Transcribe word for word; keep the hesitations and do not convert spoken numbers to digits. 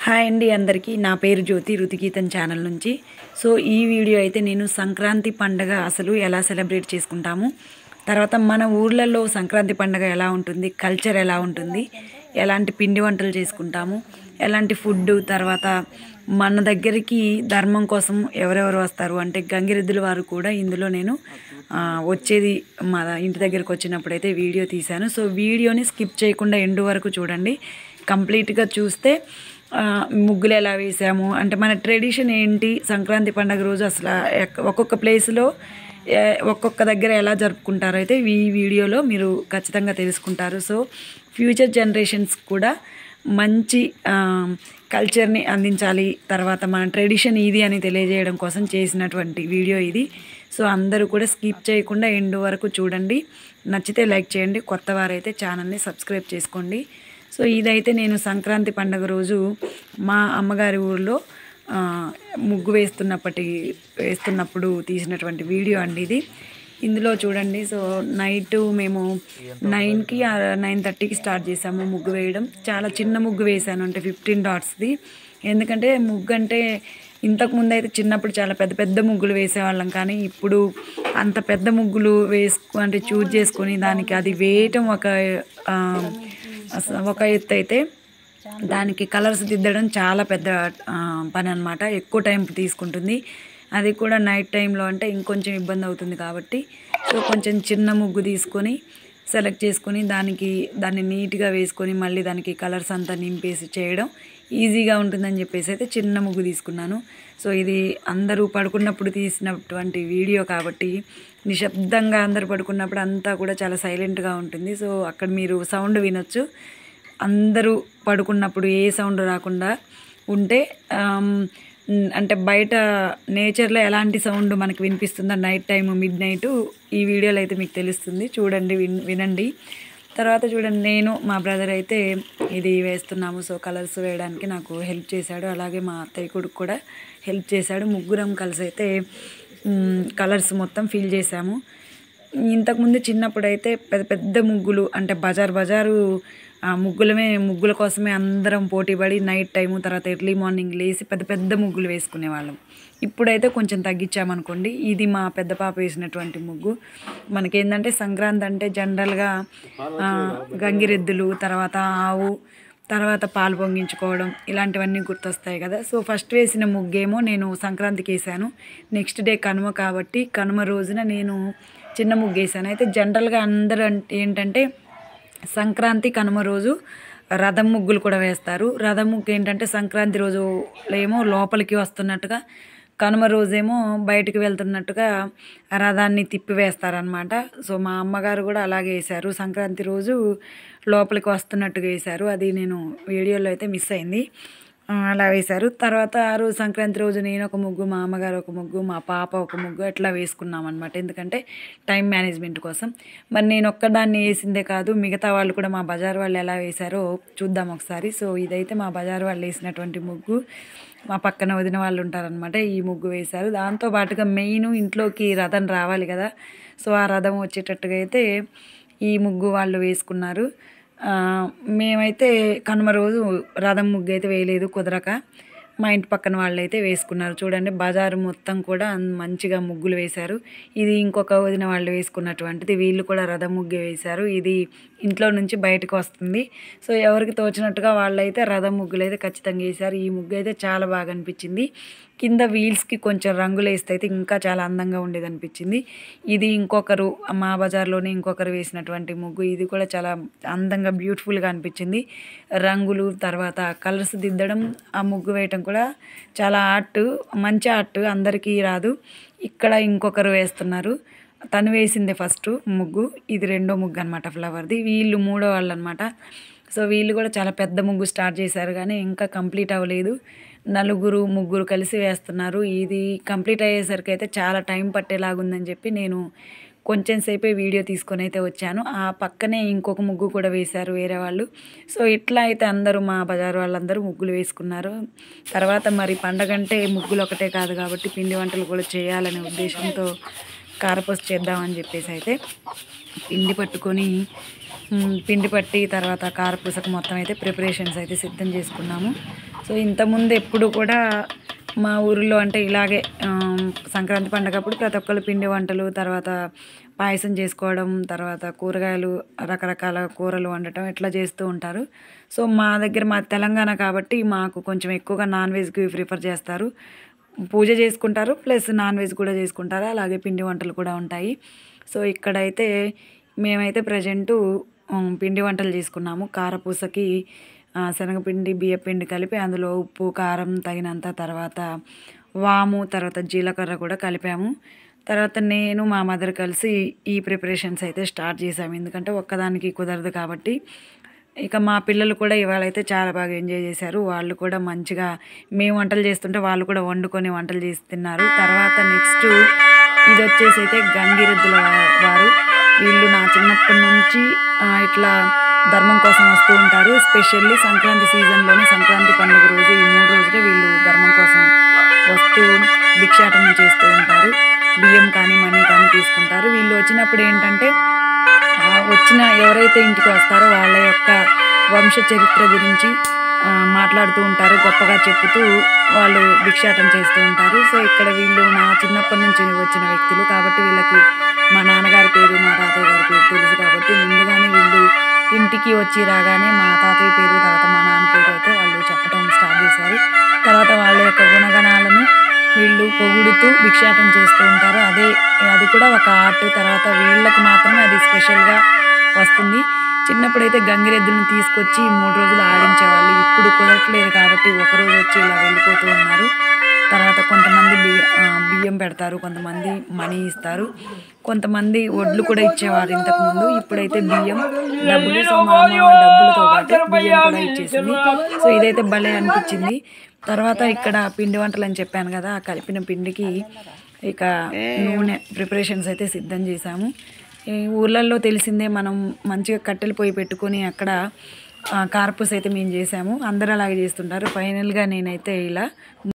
Hi అండి అందరికీ. నా పేరు జ్యోతి, రుతిగీతం ఛానల్ నుంచి. సో ఈ వీడియో అయితే నేను సంక్రాంతి పండగ అసలు ఎలా సెలబ్రేట్ చేసుకుంటాము, తర్వాత మన ఊర్లలో సంక్రాంతి పండగ ఎలా ఉంటుంది, కల్చర్ ఎలా ఉంటుంది, ఎలాంటి పిండి వంటలు చేసుకుంటాము, ఎలాంటి ఫుడ్, తర్వాత మన దగ్గరికి ధర్మం కోసం ఎవరెవరు వస్తారు అంటే గంగిరెద్దుల వారు కూడా ఇందులో నేను వచ్చేది మా ఇంటి దగ్గరికి వచ్చినప్పుడైతే వీడియో తీశాను. సో వీడియోని స్కిప్ చేయకుండా ఎండు వరకు చూడండి. కంప్లీట్గా చూస్తే ముగ్గులు ఎలా వేసాము అంటే మన ట్రెడిషన్ ఏంటి, సంక్రాంతి పండుగ రోజు అసలు ఒక్కొక్క ప్లేస్లో ఒక్కొక్క దగ్గర ఎలా జరుపుకుంటారో అయితే ఈ వీడియోలో మీరు ఖచ్చితంగా తెలుసుకుంటారు. సో ఫ్యూచర్ జనరేషన్స్ కూడా మంచి కల్చర్ని అందించాలి, తర్వాత మన ట్రెడిషన్ ఇది అని తెలియజేయడం కోసం చేసినటువంటి వీడియో ఇది. సో అందరూ కూడా స్కిప్ చేయకుండా ఎండు వరకు చూడండి. నచ్చితే లైక్ చేయండి, కొత్త వారైతే ఛానల్ని సబ్స్క్రైబ్ చేసుకోండి. సో ఇదైతే నేను సంక్రాంతి పండుగ రోజు మా అమ్మగారి ఊరిలో ముగ్గు వేస్తున్నప్పటి వేస్తున్నప్పుడు తీసినటువంటి వీడియో అండి ఇది. ఇందులో చూడండి. సో నైట్ మేము నైన్కి నైన్ థర్టీకి స్టార్ట్ చేసాము ముగ్గు వేయడం. చాలా చిన్న ముగ్గు వేసాను, అంటే ఫిఫ్టీన్ డాట్స్ది. ఎందుకంటే ముగ్గు అంటే ఇంతకుముందు అయితే చిన్నప్పుడు చాలా పెద్ద పెద్ద ముగ్గులు వేసేవాళ్ళం, కానీ ఇప్పుడు అంత పెద్ద ముగ్గులు వేసుకు అంటే చూజ్ చేసుకొని దానికి అది వేయటం ఒక ఒక ఎత్తు అయితే దానికి కలర్స్ దిద్దడం చాలా పెద్ద పని అనమాట. ఎక్కువ టైం తీసుకుంటుంది. అది కూడా నైట్ టైంలో అంటే ఇంకొంచెం ఇబ్బంది అవుతుంది కాబట్టి సో కొంచెం చిన్న ముగ్గు తీసుకొని సెలెక్ట్ చేసుకొని దానికి దాన్ని నీట్గా వేసుకొని మళ్ళీ దానికి కలర్స్ అంతా నింపేసి చేయడం ఈజీగా ఉంటుందని చెప్పేసి అయితే చిన్న ముగ్గు తీసుకున్నాను. సో ఇది అందరూ పడుకున్నప్పుడు తీసినటువంటి వీడియో కాబట్టి నిశ్శబ్దంగా అందరూ పడుకున్నప్పుడు అంతా కూడా చాలా సైలెంట్గా ఉంటుంది. సో అక్కడ మీరు సౌండ్ వినొచ్చు. అందరూ పడుకున్నప్పుడు ఏ సౌండ్ రాకుండా ఉంటే అంటే బయట నేచర్లో ఎలాంటి సౌండ్ మనకు వినిపిస్తుందో నైట్ టైము మిడ్ నైట్ ఈ వీడియోలో అయితే మీకు తెలుస్తుంది. చూడండి, విన్ వినండి తర్వాత చూడండి. నేను మా బ్రదర్ అయితే ఇది వేస్తున్నాము. సో కలర్స్ వేయడానికి నాకు హెల్ప్ చేశాడు, అలాగే మా అత్తయ్య కొడుకు కూడా హెల్ప్ చేశాడు. ముగ్గురం కలిసి అయితే కలర్స్ మొత్తం ఫిల్ చేసాము. ఇంతకుముందు చిన్నప్పుడు అయితే పెద్ద పెద్ద ముగ్గులు అంటే బజార్ బజారు ముగ్గులమే ముగ్గుల కోసమే అందరం పోటీపడి నైట్ టైము తర్వాత ఎర్లీ మార్నింగ్ లేసి పెద్ద పెద్ద ముగ్గులు వేసుకునేవాళ్ళం. ఇప్పుడైతే కొంచెం తగ్గించామనుకోండి. ఇది మా పెద్ద పాప వేసినటువంటి ముగ్గు. మనకేంటంటే సంక్రాంతి అంటే జనరల్గా గంగిరెద్దులు, తర్వాత ఆవు, తర్వాత పాలు పొంగించుకోవడం ఇలాంటివన్నీ గుర్తొస్తాయి కదా. సో ఫస్ట్ వేసిన ముగ్గేమో నేను సంక్రాంతికి వేసాను. నెక్స్ట్ డే కనుమ కాబట్టి కనుమ రోజున నేను చిన్న ముగ్గు వేసాను. అయితే జనరల్గా అందరూ ఏంటంటే సంక్రాంతి కనుమ రోజు రథం ముగ్గులు కూడా వేస్తారు. రథం ముగ్గు ఏంటంటే సంక్రాంతి రోజు ఏమో లోపలికి వస్తున్నట్టుగా, కనుమ రోజేమో బయటికి వెళ్తున్నట్టుగా రథాన్ని తిప్పి వేస్తారనమాట. సో మా అమ్మగారు కూడా అలాగే వేశారు. సంక్రాంతి రోజు లోపలికి వస్తున్నట్టుగా వేశారు. అది నేను వీడియోలో అయితే మిస్ అయింది. అలా వేశారు. తర్వాత ఆ రోజు సంక్రాంతి రోజు నేను ఒక ముగ్గు, మా అమ్మగారు ఒక ముగ్గు, మా పాప ఒక ముగ్గు అట్లా వేసుకున్నాం అనమాట. ఎందుకంటే టైం మేనేజ్మెంట్ కోసం. మరి నేను ఒక్కదాన్ని వేసిందే కాదు, మిగతా వాళ్ళు కూడా మా బజార్ వాళ్ళు ఎలా వేశారో చూద్దాం ఒకసారి. సో ఇదైతే మా బజార్ వాళ్ళు వేసినటువంటి ముగ్గు. మా పక్కన వదిన వాళ్ళు ఉంటారనమాట, ఈ ముగ్గు వేశారు. దాంతో పాటుగా మెయిన్ ఇంట్లోకి రథం రావాలి కదా. సో ఆ రథం వచ్చేటట్టుగా అయితే ఈ ముగ్గు వాళ్ళు వేసుకున్నారు. మేమైతే కనుమ రోజు రథం ముగ్గు అయితే వేయలేదు కుదరక, మా ఇంటి పక్కన వాళ్ళు అయితే వేసుకున్నారు. చూడండి, బజారు మొత్తం కూడా మంచిగా ముగ్గులు వేశారు. ఇది ఇంకొక వదిన వాళ్ళు వేసుకున్నటువంటిది, వీళ్ళు కూడా రథం ముగ్గు వేశారు. ఇది ఇంట్లో నుంచి బయటకు వస్తుంది. సో ఎవరికి తోచినట్టుగా వాళ్ళైతే రథం ముగ్గులు అయితే ఖచ్చితంగా వేశారు. ఈ ముగ్గు అయితే చాలా బాగా అనిపించింది. కింద వీల్స్కి కొంచెం రంగులు వేస్తే అయితే ఇంకా చాలా అందంగా ఉండేది అనిపించింది. ఇది ఇంకొకరు మా బజార్లోనే ఇంకొకరు వేసినటువంటి ముగ్గు. ఇది కూడా చాలా అందంగా బ్యూటిఫుల్గా అనిపించింది. రంగులు తర్వాత కలర్స్ దిద్దడం, ఆ ముగ్గు వేయటం కూడా చాలా ఆర్ట్, మంచి ఆర్ట్, అందరికీ రాదు. ఇక్కడ ఇంకొకరు వేస్తున్నారు, తను వేసిందే ఫస్ట్ ముగ్గు, ఇది రెండో ముగ్గు అనమాట ఫ్లవర్ది. వీళ్ళు మూడో వాళ్ళు అనమాట. సో వీళ్ళు కూడా చాలా పెద్ద ముగ్గు స్టార్ట్ చేశారు, కానీ ఇంకా కంప్లీట్ అవ్వలేదు. నలుగురు ముగ్గురు కలిసి వేస్తున్నారు. ఇది కంప్లీట్ అయ్యేసరికి అయితే చాలా టైం పట్టేలాగుందని చెప్పి నేను కొంచెం సేపే వీడియో తీసుకొని అయితే వచ్చాను. ఆ పక్కనే ఇంకొక ముగ్గు కూడా వేశారు వేరే వాళ్ళు. సో ఇట్లా అయితే అందరూ మా బజారు వాళ్ళందరూ ముగ్గులు వేసుకున్నారు. తర్వాత మరి పండగ అంటే ముగ్గులు ఒకటే కాదు కాబట్టి పిండి వంటలు కూడా చేయాలనే ఉద్దేశంతో కారపూస చేద్దామని చెప్పేసి అయితే పిండి పట్టుకొని పిండి పట్టి తర్వాత కారపూసకు మొత్తం అయితే ప్రిపరేషన్స్ అయితే సిద్ధం చేసుకున్నాము. సో ఇంతకుముందు ఎప్పుడు కూడా మా ఊరిలో అంటే ఇలాగే సంక్రాంతి పండగప్పుడు ప్రతి ఒక్కళ్ళు పిండి వంటలు, తర్వాత పాయసం చేసుకోవడం, తర్వాత కూరగాయలు రకరకాల కూరలు వండటం ఇట్లా చేస్తూ ఉంటారు. సో మా దగ్గర మా తెలంగాణ కాబట్టి మాకు కొంచెం ఎక్కువగా నాన్ వెజ్కి ప్రిఫర్ చేస్తారు. పూజ చేసుకుంటారు, ప్లస్ నాన్ వెజ్ కూడా చేసుకుంటారు, అలాగే పిండి వంటలు కూడా ఉంటాయి. సో ఇక్కడైతే మేమైతే ప్రజెంటు పిండి వంటలు చేసుకున్నాము. కారపూసకి శనగపిండి, బియ్యపిండి కలిపి అందులో ఉప్పు, కారం తగినంత, తర్వాత వాము, తర్వాత జీలకర్ర కూడా కలిపాము. తర్వాత నేను మా మదర్ కలిసి ఈ ప్రిపరేషన్స్ అయితే స్టార్ట్ చేసాము. ఎందుకంటే ఒక్కదానికి కుదరదు కాబట్టి. ఇక మా పిల్లలు కూడా ఇవాళైతే చాలా బాగా ఎంజాయ్ చేశారు. వాళ్ళు కూడా మంచిగా మేము వంటలు చేస్తుంటే వాళ్ళు కూడా వండుకొని వంటలు చేసి తిన్నారు. తర్వాత నెక్స్ట్ ఇది వచ్చేసి అయితే గంగిరెద్దుల వారు. వీళ్ళు నా చిన్నప్పటి నుంచి ఇట్లా ధర్మం కోసం వస్తూ ఉంటారు. ఎస్పెషల్లీ సంక్రాంతి సీజన్లోనే, సంక్రాంతి పండుగ రోజు ఈ మూడు రోజులే వీళ్ళు ధర్మం కోసం వస్తూ భిక్షాటన చేస్తూ ఉంటారు. బియ్యం కానీ మనీ కానీ తీసుకుంటారు. వీళ్ళు వచ్చినప్పుడు ఏంటంటే వచ్చిన ఎవరైతే ఇంటికి వస్తారో వాళ్ళ యొక్క వంశ చరిత్ర గురించి మాట్లాడుతూ ఉంటారు, గొప్పగా చెప్పుతూ వాళ్ళు భిక్షాటన చేస్తూ ఉంటారు. సో ఇక్కడ వీళ్ళు నా చిన్నప్పటి నుంచి వచ్చిన వ్యక్తులు కాబట్టి వీళ్ళకి మా నాన్నగారి పేరు, మా తాతయ్య గారి పేరు తెలుసు కాబట్టి ముందుగానే వీళ్ళు ఇంటికి వచ్చి రాగానే మా తాతయ్య పేరు, తర్వాత మా నాన్న పేరు అయితే వాళ్ళు చెప్పడం స్టార్ట్ చేశారు. తర్వాత వాళ్ళ యొక్క గుణగణాలను వీళ్ళు పొగుడుతూ భిక్షాటన చేస్తూ ఉంటారు. అదే అది కూడా ఒక ఆర్ట్. తర్వాత వీళ్ళకి మాత్రమే అది స్పెషల్గా వస్తుంది. చిన్నప్పుడైతే గంగిరెద్దులను తీసుకొచ్చి మూడు రోజులు ఆడించేవాళ్ళు. ఇప్పుడు కుదరట్లేదు కాబట్టి ఒకరోజు వచ్చి ఇలా వెళ్ళిపోతూ ఉన్నారు. తర్వాత కొంతమంది బియ్యం పెడతారు, కొంతమంది మనీ ఇస్తారు, కొంతమంది వడ్లు కూడా ఇచ్చేవారు ఇంతకుముందు. ఇప్పుడైతే బియ్యం, డబ్బులు. సో మా అమ్మ డబ్బులతో పాటు బియ్యం కూడా ఇచ్చేసింది. సో ఇదైతే భలే అనిపించింది. తర్వాత ఇక్కడ పిండి వంటలు అని చెప్పాను కదా, ఆ కలిపిన పిండికి ఇక నూనె ప్రిపరేషన్స్ అయితే సిద్ధం చేశాము. ఈ ఊర్లలో తెలిసిందే, మనం మంచిగా కట్టెలు పొయ్యి పెట్టుకొని అక్కడ కారపూస అయితే మేము చేసాము. అందరూ అలాగే చేస్తుంటారు. ఫైనల్గా నేనైతే ఇలా